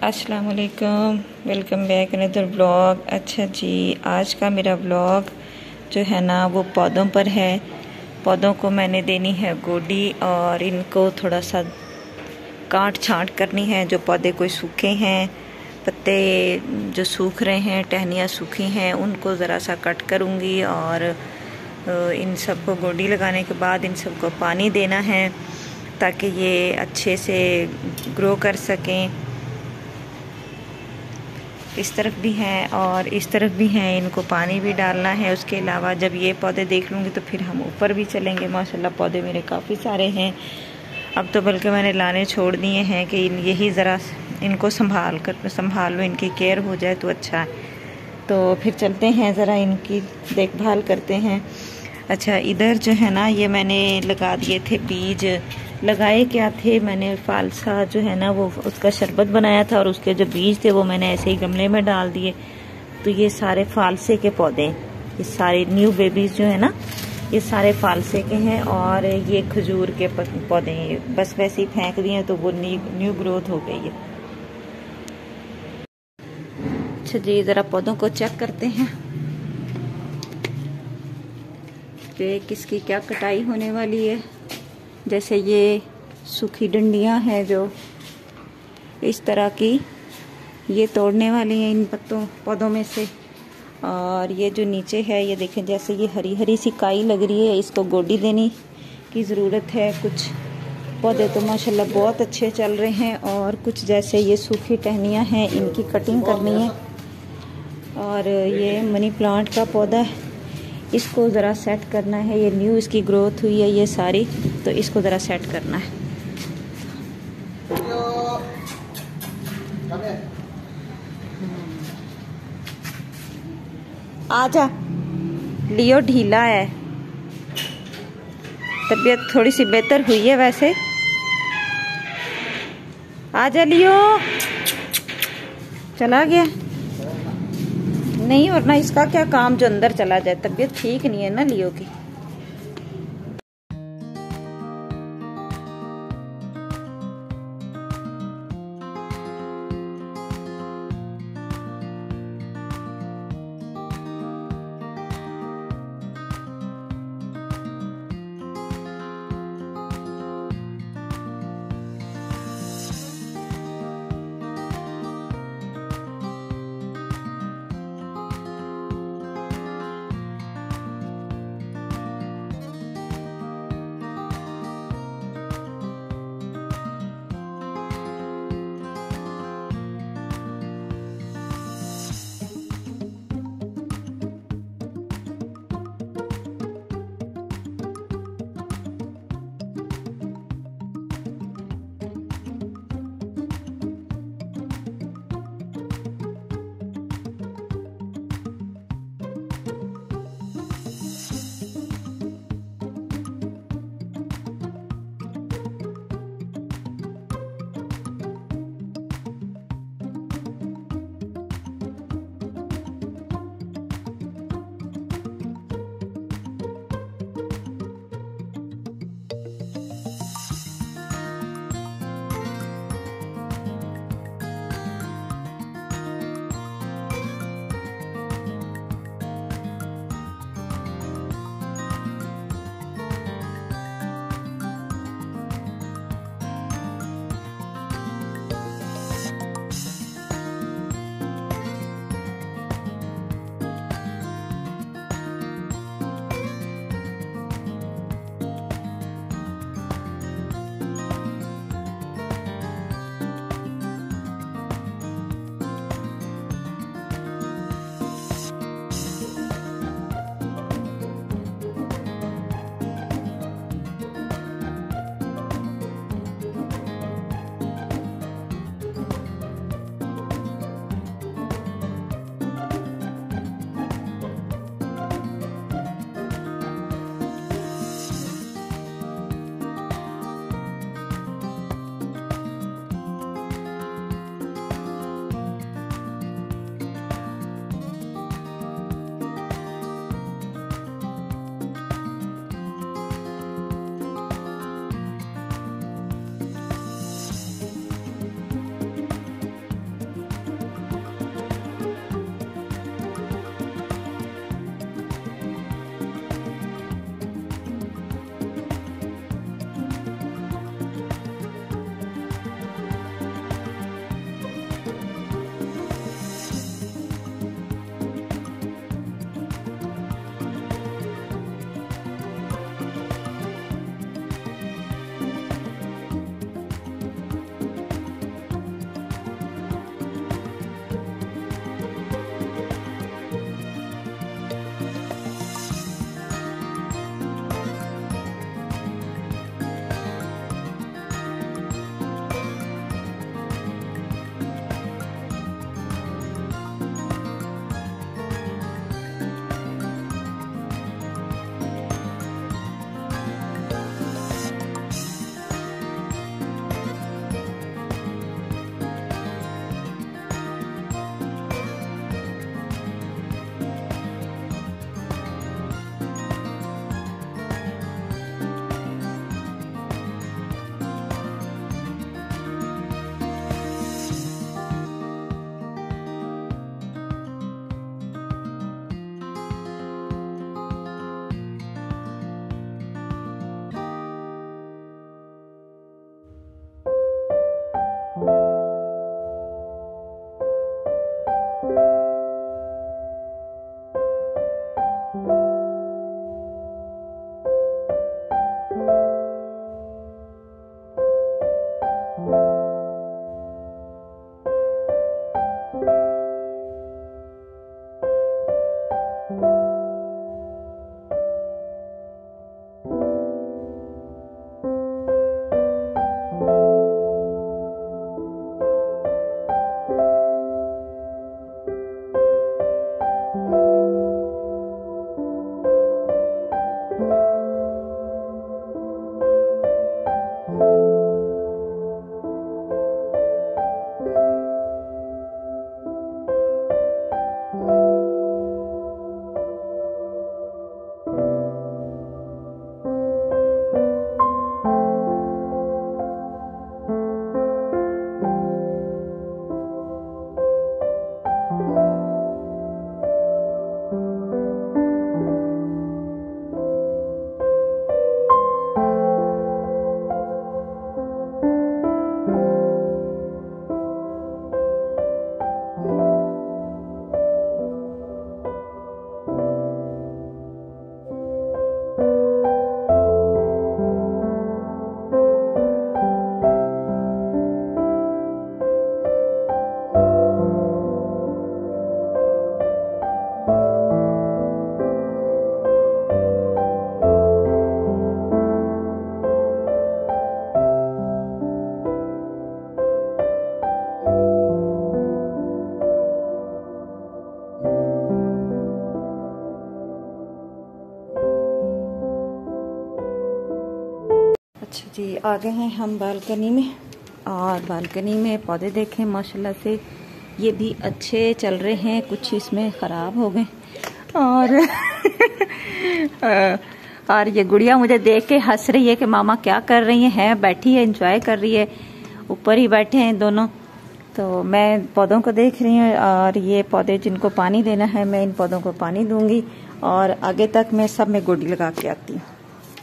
अस्सलाम वालेकुम, welcome back another vlog. अच्छा जी, आज का मेरा व्लॉग जो है ना वो पौधों पर है। पौधों को मैंने देनी है गोडी और इनको थोड़ा सा काट छांट करनी है। जो पौधे कोई सूखे हैं, पत्ते जो सूख रहे हैं, टहनियाँ सूखी हैं, उनको ज़रा सा कट करूँगी और इन सबको गोडी लगाने के बाद इन सबको पानी देना है ताकि ये अच्छे से ग्रो कर सकें। इस तरफ भी हैं और इस तरफ भी हैं, इनको पानी भी डालना है। उसके अलावा जब ये पौधे देख लूँगी तो फिर हम ऊपर भी चलेंगे। माशाल्लाह पौधे मेरे काफ़ी सारे हैं। अब तो बल्कि मैंने लाने छोड़ दिए हैं कि यही ज़रा इनको संभाल लो, इनकी केयर हो जाए तो अच्छा है। तो फिर चलते हैं, ज़रा इनकी देखभाल करते हैं। अच्छा, इधर जो है ना ये मैंने लगा दिए थे बीज। लगाए क्या थे, मैंने फालसा जो है ना वो उसका शरबत बनाया था और उसके जो बीज थे वो मैंने ऐसे ही गमले में डाल दिए। तो ये सारे फालसे के पौधे, ये सारे न्यू बेबीज जो है ना ये सारे फालसे के हैं। और ये खजूर के पौधे हैं, बस वैसे ही फेंक दिए तो वो न्यू ग्रोथ हो गई है। अच्छा जी, ज़रा पौधों को चेक करते हैं कि किसकी क्या कटाई होने वाली है। जैसे ये सूखी डंडियां हैं जो इस तरह की, ये तोड़ने वाली हैं इन पौधों में से। और ये जो नीचे है ये देखें, जैसे ये हरी हरी सी काई लग रही है, इसको गोडी देने की ज़रूरत है। कुछ पौधे तो माशाल्लाह बहुत अच्छे चल रहे हैं और कुछ जैसे ये सूखी टहनियाँ हैं, इनकी कटिंग करनी है। और ये मनी प्लांट का पौधा है, इसको ज़रा सेट करना है। ये न्यू इसकी ग्रोथ हुई है ये सारी, तो इसको ज़रा सेट करना है। आजा लियो, ढीला है। तबीयत थोड़ी सी बेहतर हुई है वैसे। आजा लियो, चला गया नहीं, वरना इसका क्या काम जो अंदर चला जाए। तबीयत ठीक नहीं है ना लियो की। जी आ गए हैं हम बालकनी में, और बालकनी में पौधे देखें माशाल्लाह से ये भी अच्छे चल रहे हैं, कुछ इसमें ख़राब हो गए। और ये गुड़िया मुझे देख के हंस रही है कि मामा क्या कर रही हैं, बैठी है एंजॉय कर रही है, ऊपर ही बैठे हैं दोनों। तो मैं पौधों को देख रही हूँ, और ये पौधे जिनको पानी देना है मैं इन पौधों को पानी दूंगी, और आगे तक मैं सब में गोडी लगा के आती हूँ।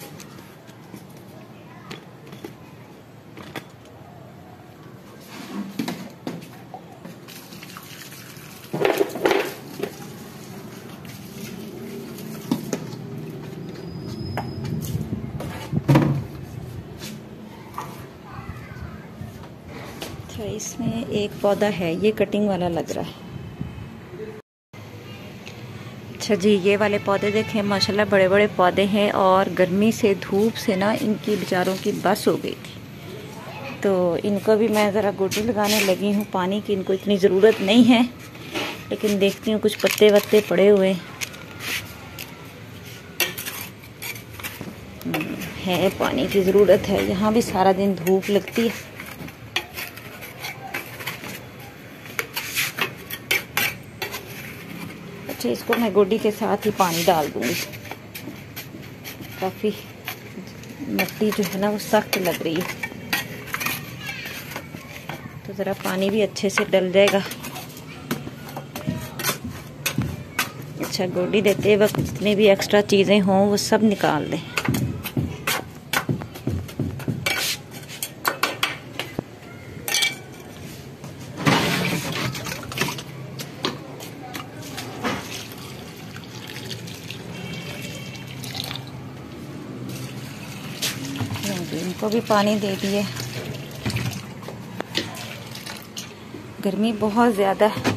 अच्छा, इसमें एक पौधा है, ये कटिंग वाला लग रहा है। अच्छा जी, ये वाले पौधे देखें माशाल्लाह बड़े बड़े पौधे हैं, और गर्मी से धूप से ना इनकी बेचारों की बस हो गई थी, तो इनको भी मैं ज़रा गोटी लगाने लगी हूँ। पानी की इनको इतनी ज़रूरत नहीं है, लेकिन देखती हूँ कुछ पत्ते वत्ते पड़े हुए है, पानी की ज़रूरत है। यहाँ भी सारा दिन धूप लगती है। अच्छा, इसको मैं गोडी के साथ ही पानी डाल दूंगी। काफ़ी मिट्टी जो है ना वो सख्त लग रही है, तो ज़रा पानी भी अच्छे से डल जाएगा। अच्छा, गोडी देते वक्त जितनी भी एक्स्ट्रा चीज़ें हों वो सब निकाल दें। इनको भी पानी दे दिए। गर्मी बहुत ज़्यादा है।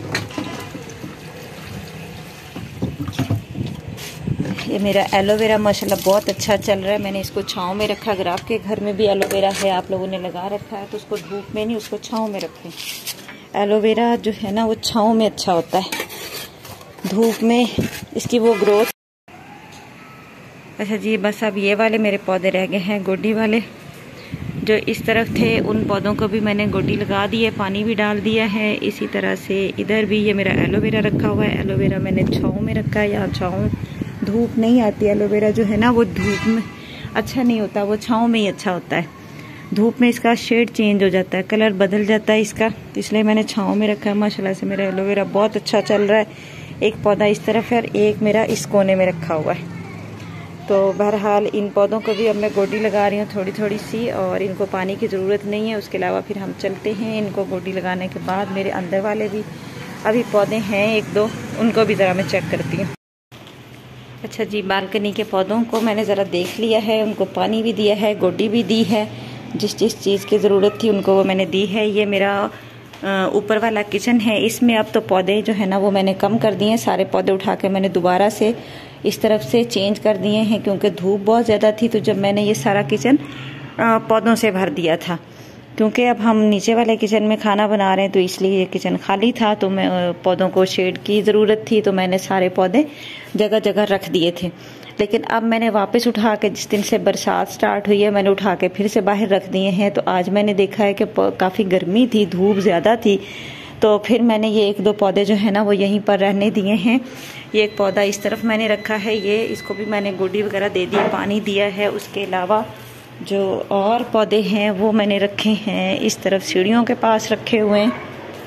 ये मेरा एलोवेरा माशाल्लाह बहुत अच्छा चल रहा है। मैंने इसको छांव में रखा। अगर आपके घर में भी एलोवेरा है, आप लोगों ने लगा रखा है, तो उसको धूप में नहीं, उसको छांव में रखें। एलोवेरा जो है ना वो छांव में अच्छा होता है, धूप में इसकी वो ग्रोथ। अच्छा जी, बस अब ये वाले मेरे पौधे रह गए हैं गोडी वाले, जो इस तरफ थे उन पौधों को भी मैंने गोडी लगा दी है, पानी भी डाल दिया है। इसी तरह से इधर भी ये मेरा एलोवेरा रखा हुआ है। एलोवेरा मैंने छाँव में रखा है। यहाँ छाँव धूप नहीं आती, एलोवेरा जो है ना वो धूप में अच्छा नहीं होता, वो छाँव में ही अच्छा होता है। धूप में इसका शेड चेंज हो जाता है, कलर बदल जाता है इसका, इसलिए मैंने छाँव में रखा है। माशाल्लाह से मेरा एलोवेरा बहुत अच्छा चल रहा है। एक पौधा इस तरफ है और एक मेरा इस कोने में रखा हुआ है। तो बहरहाल इन पौधों को भी अब मैं गोडी लगा रही हूँ थोड़ी थोड़ी सी, और इनको पानी की ज़रूरत नहीं है। उसके अलावा फिर हम चलते हैं। इनको गोडी लगाने के बाद मेरे अंदर वाले भी अभी पौधे हैं एक दो, उनको भी ज़रा मैं चेक करती हूँ। अच्छा जी, बालकनी के पौधों को मैंने ज़रा देख लिया है, उनको पानी भी दिया है, गोडी भी दी है। जिस जिस चीज़ की ज़रूरत थी उनको वो मैंने दी है। ये मेरा ऊपर वाला किचन है, इसमें अब तो पौधे जो है ना वो मैंने कम कर दिए हैं। सारे पौधे उठा के मैंने दोबारा से इस तरफ से चेंज कर दिए हैं, क्योंकि धूप बहुत ज़्यादा थी। तो जब मैंने ये सारा किचन पौधों से भर दिया था, क्योंकि अब हम नीचे वाले किचन में खाना बना रहे हैं, तो इसलिए ये किचन खाली था। तो मैं पौधों को शेड की ज़रूरत थी, तो मैंने सारे पौधे जगह जगह रख दिए थे। लेकिन अब मैंने वापस उठा के, जिस दिन से बरसात स्टार्ट हुई है, मैंने उठा के फिर से बाहर रख दिए हैं। तो आज मैंने देखा है कि काफ़ी गर्मी थी, धूप ज़्यादा थी, तो फिर मैंने ये एक दो पौधे जो है ना वो यहीं पर रहने दिए हैं। ये एक पौधा इस तरफ मैंने रखा है, ये इसको भी मैंने गोडी वगैरह दे दी, पानी दिया है। उसके अलावा जो और पौधे हैं वो मैंने रखे हैं इस तरफ सीढ़ियों के पास रखे हुए हैं।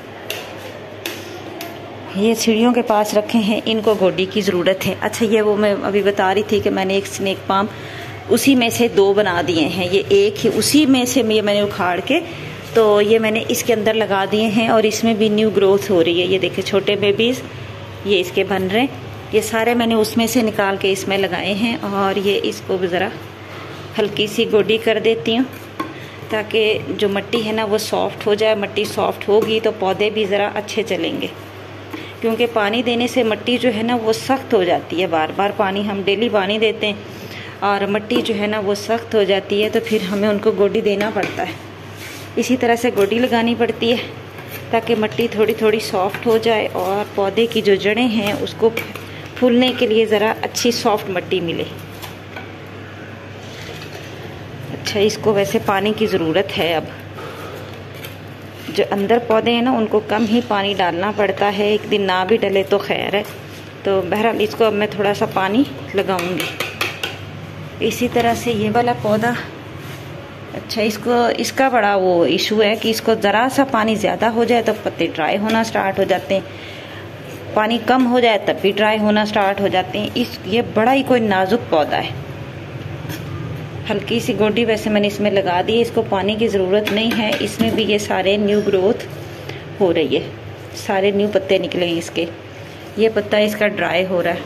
ये सीढ़ियों के पास रखे हैं, इनको गोडी की ज़रूरत है। अच्छा, ये वो मैं अभी बता रही थी कि मैंने एक स्नेक पाम उसी में से दो बना दिए हैं। ये एक ही उसी में से मैंने उखाड़ के, तो ये मैंने इसके अंदर लगा दिए हैं, और इसमें भी न्यू ग्रोथ हो रही है। ये देखिए छोटे बेबीज़ ये इसके बन रहे हैं। ये सारे मैंने उसमें से निकाल के इसमें लगाए हैं, और ये इसको भी ज़रा हल्की सी गोडी कर देती हूँ, ताकि जो मिट्टी है ना वो सॉफ्ट हो जाए। मिट्टी सॉफ्ट होगी तो पौधे भी ज़रा अच्छे चलेंगे, क्योंकि पानी देने से मिट्टी जो है ना वो सख्त हो जाती है। बार बार पानी हम डेली पानी देते हैं, और मिट्टी जो है ना वो सख्त हो जाती है, तो फिर हमें उनको गोडी देना पड़ता है। इसी तरह से गोडी लगानी पड़ती है, ताकि मिट्टी थोड़ी थोड़ी सॉफ्ट हो जाए, और पौधे की जो जड़ें हैं उसको फूलने के लिए ज़रा अच्छी सॉफ्ट मिट्टी मिले। अच्छा, इसको वैसे पानी की ज़रूरत है। अब जो अंदर पौधे हैं ना उनको कम ही पानी डालना पड़ता है, एक दिन ना भी डले तो खैर है। तो बहरहाल इसको अब मैं थोड़ा सा पानी लगाऊंगी। इसी तरह से ये वाला पौधा, अच्छा इसका बड़ा वो इशू है कि इसको ज़रा सा पानी ज़्यादा हो जाए तो पत्ते ड्राई होना स्टार्ट हो जाते हैं, पानी कम हो जाए तब भी ड्राई होना स्टार्ट हो जाते हैं। ये बड़ा ही कोई नाजुक पौधा है। हल्की सी गोडी वैसे मैंने इसमें लगा दी है, इसको पानी की ज़रूरत नहीं है। इसमें भी ये सारे न्यू ग्रोथ हो रही है, सारे न्यू पत्ते निकले हैं इसके। ये पत्ता इसका ड्राई हो रहा है,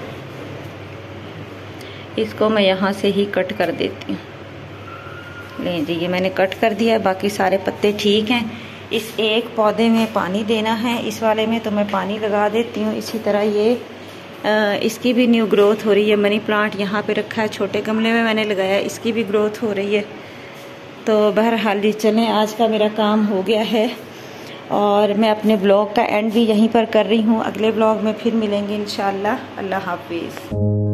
इसको मैं यहाँ से ही कट कर देती हूँ। लें जी, ये मैंने कट कर दिया है, बाकी सारे पत्ते ठीक हैं। इस एक पौधे में पानी देना है, इस वाले में तो मैं पानी लगा देती हूँ। इसी तरह ये इसकी भी न्यू ग्रोथ हो रही है। मनी प्लांट यहाँ पे रखा है, छोटे गमले में मैंने लगाया, इसकी भी ग्रोथ हो रही है। तो बहरहाल जी चलें, आज का मेरा काम हो गया है और मैं अपने ब्लॉग का एंड भी यहीं पर कर रही हूँ। अगले ब्लॉग में फिर मिलेंगे इंशाल्लाह। अल्लाह हाफिज़।